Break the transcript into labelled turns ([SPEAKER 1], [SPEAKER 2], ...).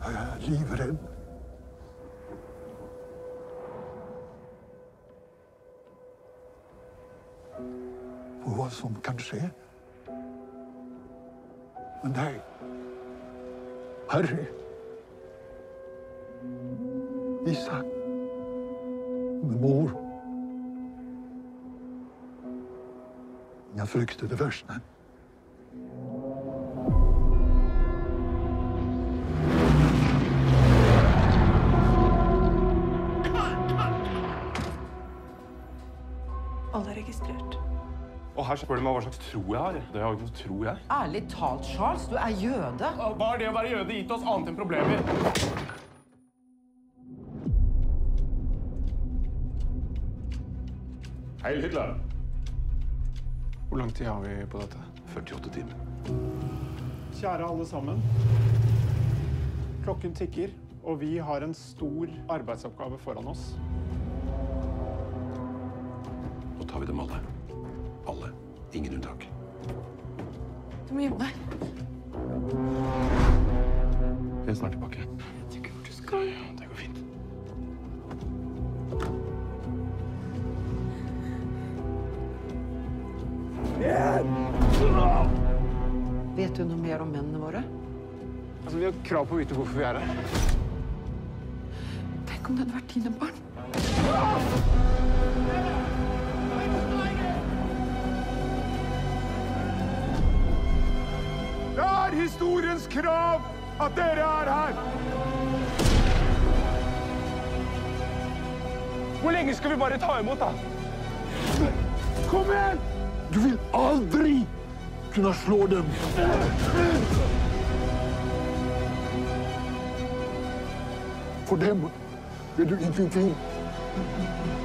[SPEAKER 1] Jeg er livredd. For hva som kan skje. Men deg, Harry, Isak, med mor. Jeg frykter det verste.
[SPEAKER 2] Alle er registrert.
[SPEAKER 3] Og her spør de meg hva slags tro jeg har. Det har jo ikke noe tro, jeg.
[SPEAKER 4] Ærlig talt, Charles, du er jøde.
[SPEAKER 3] Hva er det å være jøde gitt oss annet enn problemer? Hei, Hitler. Hvor lang tid har vi på dette?
[SPEAKER 5] 48 timer.
[SPEAKER 3] Kjære alle sammen. Klokken tikker, og vi har en stor arbeidsoppgave foran oss.
[SPEAKER 5] Nå tar vi dem alle. Alle. Ingen unntak.
[SPEAKER 2] Du må gjemme deg.
[SPEAKER 3] Vi er snart tilbake.
[SPEAKER 2] Jeg vet ikke hvor du skal.
[SPEAKER 3] Ja, det går fint.
[SPEAKER 4] Vet du noe mer om mennene våre?
[SPEAKER 3] Altså, vi har krav på å vite hvorfor vi er her.
[SPEAKER 2] Tenk om det hadde vært dine barn.
[SPEAKER 3] Det er historiens krav at dere er her! Hvor lenge skal vi bare ta imot, da? Kom igjen!
[SPEAKER 1] Du vil aldri kunne slå dem. For dem er du ingenting.